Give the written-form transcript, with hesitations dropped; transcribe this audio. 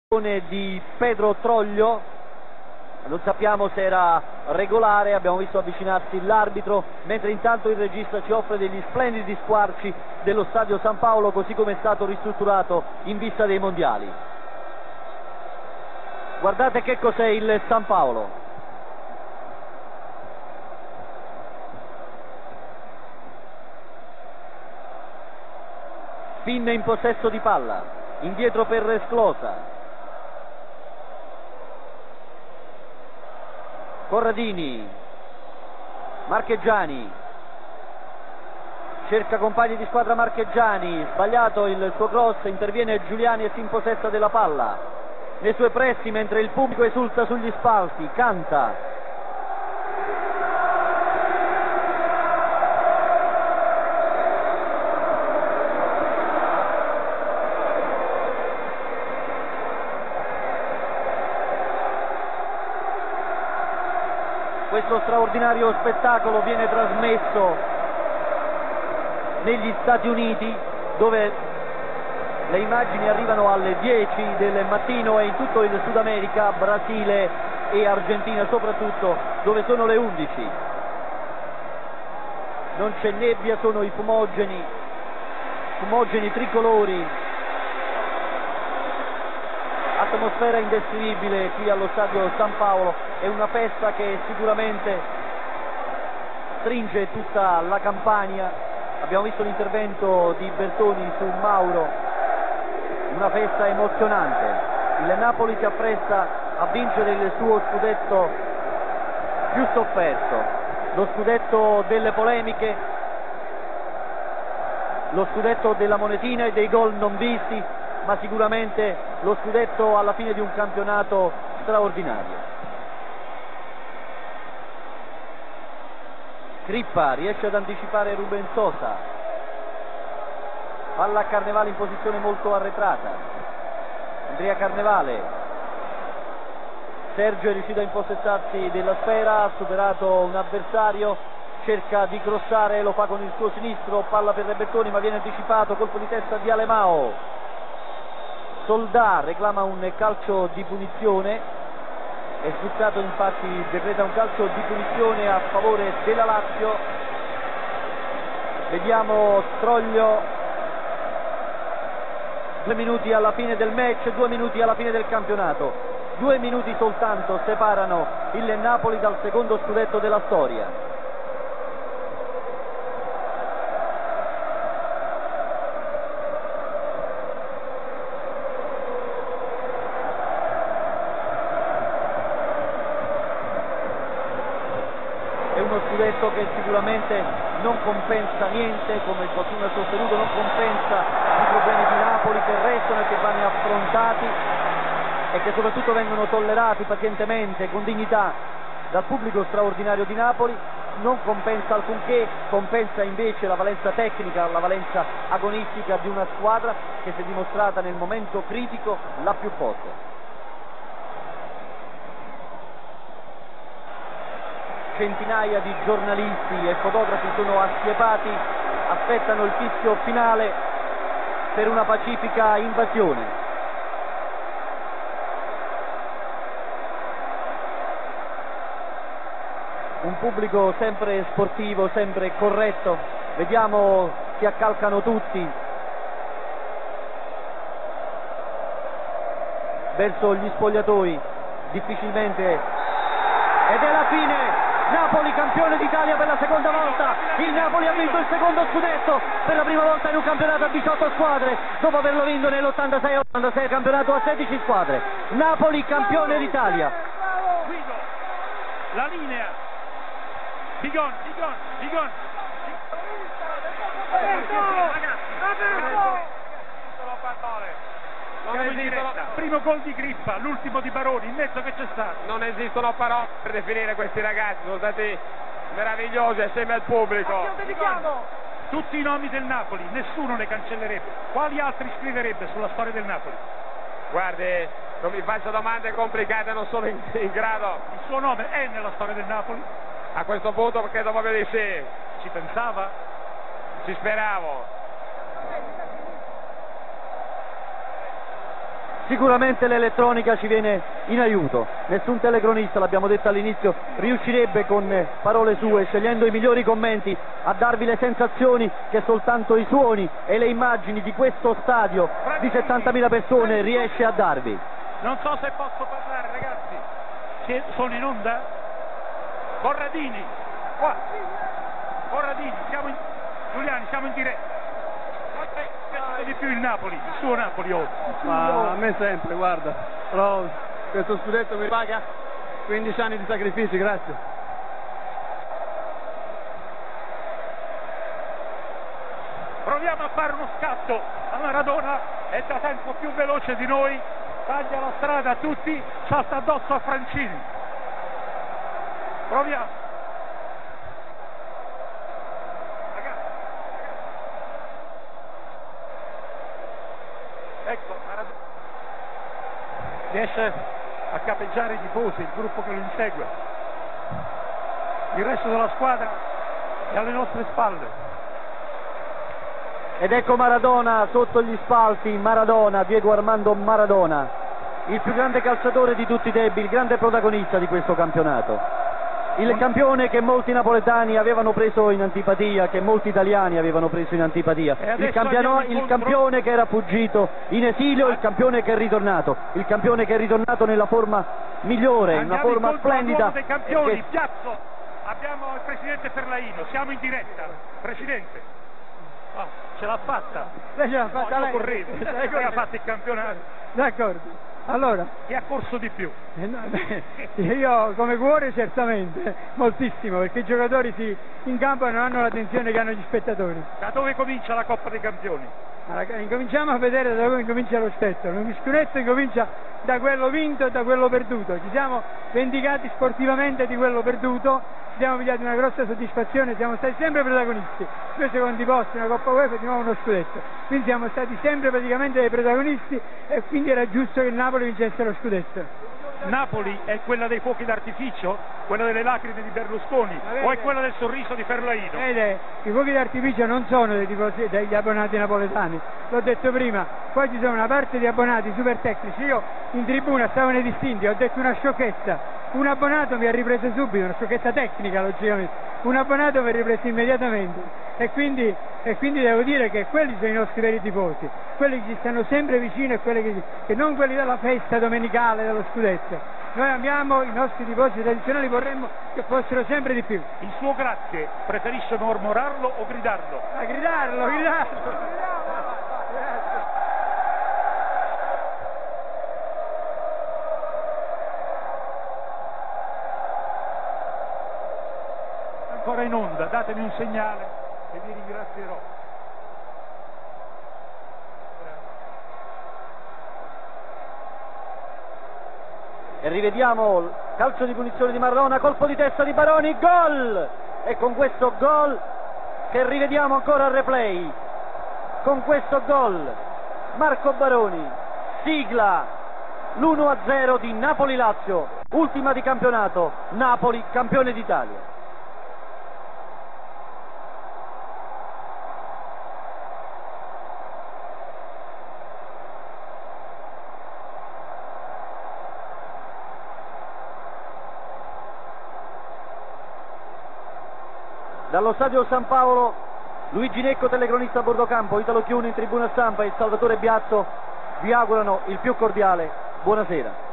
Di Pedro Troglio, non sappiamo se era regolare, abbiamo visto avvicinarsi l'arbitro, mentre intanto il regista ci offre degli splendidi squarci dello stadio San Paolo così come è stato ristrutturato in vista dei mondiali. Guardate che cos'è il San Paolo. Spin in possesso di palla, indietro per Resclosa. Corradini, Marchegiani, cerca compagni di squadra Marchegiani, sbagliato il suo cross, interviene Giuliani e si impossessa della palla, nei suoi pressi mentre il pubblico esulta sugli spalti, canta. Questo straordinario spettacolo viene trasmesso negli Stati Uniti, dove le immagini arrivano alle 10 del mattino, e in tutto il Sud America, Brasile e Argentina soprattutto, dove sono le 11. Non c'è nebbia, sono i fumogeni tricolori. Atmosfera indescrivibile qui allo stadio San Paolo, è una festa che sicuramente stringe tutta la Campania. Abbiamo visto l'intervento di Bertoni su Mauro, una festa emozionante. Il Napoli si appresta a vincere il suo scudetto più sofferto, lo scudetto delle polemiche, lo scudetto della monetina e dei gol non visti, ma sicuramente lo scudetto alla fine di un campionato straordinario. Crippa riesce ad anticipare Ruben Sosa, palla a Carnevale in posizione molto arretrata. Andrea Carnevale, Sergio è riuscito a impossessarsi della sfera, ha superato un avversario, cerca di crossare, lo fa con il suo sinistro, palla per Bertoni ma viene anticipato, colpo di testa di Alemao. Soldà reclama un calcio di punizione, è sfruttato, infatti decreta un calcio di punizione a favore della Lazio. Vediamo Troglio, 2 minuti alla fine del match, 2 minuti alla fine del campionato, 2 minuti soltanto separano il Napoli dal secondo scudetto della storia. Scudetto che sicuramente non compensa niente, come qualcuno ha sostenuto, non compensa i problemi di Napoli che restano e che vanno affrontati e che soprattutto vengono tollerati pazientemente, con dignità, dal pubblico straordinario di Napoli. Non compensa alcunché, compensa invece la valenza tecnica, la valenza agonistica di una squadra che si è dimostrata nel momento critico la più forte. Centinaia di giornalisti e fotografi sono assiepati, aspettano il fischio finale per una pacifica invasione. Un pubblico sempre sportivo, sempre corretto. Vediamo, si accalcano tutti verso gli spogliatoi, difficilmente, ed è la fine. Napoli campione d'Italia per la seconda volta, il Napoli ha vinto il secondo scudetto per la prima volta in un campionato a 18 squadre, dopo averlo vinto nell'86-86 campionato a 16 squadre. Napoli campione d'Italia. La linea, Bigon. Primo gol di Crippa, l'ultimo di Baroni, in mezzo che c'è stato. Non esistono parole per definire questi ragazzi, sono stati meravigliosi assieme al pubblico. Tutti i nomi del Napoli, nessuno ne cancellerebbe. Quali altri scriverebbe sulla storia del Napoli? Guardi, non mi faccia domande complicate, non sono in grado. Il suo nome è nella storia del Napoli? A questo punto credo proprio di sì. Ci pensava? Ci speravo. sicuramente l'elettronica ci viene in aiuto. Nessun telecronista, l'abbiamo detto all'inizio, riuscirebbe con parole sue, scegliendo i migliori commenti, a darvi le sensazioni che soltanto i suoni e le immagini di questo stadio di 70.000 persone riesce a darvi. Non so se posso parlare, ragazzi. Sono in onda? Corradini, qua. Corradini, Giuliani, siamo in diretta. Di più il Napoli, il suo Napoli oggi. Ma a me sempre, guarda, però questo scudetto mi paga 15 anni di sacrifici, grazie. Proviamo a fare uno scatto a Maradona, è da tempo più veloce di noi, taglia la strada a tutti, salta addosso a Francini. Proviamo. Ecco, Maradona riesce a capeggiare i tifosi, il gruppo che lo insegue. Il resto della squadra è alle nostre spalle. Ed ecco Maradona sotto gli spalti, Maradona, Diego Armando Maradona, il più grande calciatore di tutti i tempi, il grande protagonista di questo campionato. Il campione che molti napoletani avevano preso in antipatia, che molti italiani avevano preso in antipatia, il campione che era fuggito in esilio, il campione che è ritornato, il campione che è ritornato nella forma migliore, in una forma splendida. Dei campioni, Piazzo, abbiamo il presidente Ferlaino, siamo in diretta, presidente. Ce l'ha fatta. Lei ce l'ha fatta, lei ha fatto il campionato. D'accordo. Allora, chi ha corso di più? Io come cuore certamente, moltissimo, perché i giocatori in campo non hanno l'attenzione che hanno gli spettatori. Da dove comincia la Coppa dei Campioni? Incominciamo a vedere da dove incomincia lo scudetto. Lo scudetto incomincia da quello vinto e da quello perduto. Ci siamo vendicati sportivamente di quello perduto, ci siamo pigliati una grossa soddisfazione, siamo stati sempre protagonisti. 2 secondi posti, una Coppa UEFA e di nuovo uno scudetto. Quindi siamo stati sempre praticamente dei protagonisti e quindi era giusto che il Napoli vincesse lo scudetto. Napoli è quella dei fuochi d'artificio? Quella delle lacrime di Berlusconi? O è quella del sorriso di Ferlaino? Vede, i fuochi d'artificio non sono degli abbonati napoletani, l'ho detto prima, poi ci sono una parte di abbonati super tecnici. Io in tribuna stavo nei distinti, ho detto una sciocchezza, un abbonato mi ha ripreso subito, una sciocchezza tecnica logicamente, un abbonato mi ha ripreso immediatamente e quindi devo dire che quelli sono i nostri veri tifosi, quelli che ci stanno sempre vicino e quelli che non quelli della festa domenicale dello scudetto. Noi amiamo i nostri tifosi tradizionali, vorremmo che fossero sempre di più. Il suo grazie preferisce mormorarlo o gridarlo? A gridarlo. Ancora in onda, datemi un segnale e vi ringrazierò. E rivediamo il calcio di punizione di Maradona, colpo di testa di Baroni, gol! E con questo gol che rivediamo ancora al replay, con questo gol Marco Baroni sigla l'1-0 di Napoli-Lazio, ultima di campionato, Napoli campione d'Italia. Dallo stadio San Paolo, Luigi Necco, telecronista a bordo campo, Italo Chiuni in tribuna stampa e Salvatore Biazzo vi augurano il più cordiale buonasera.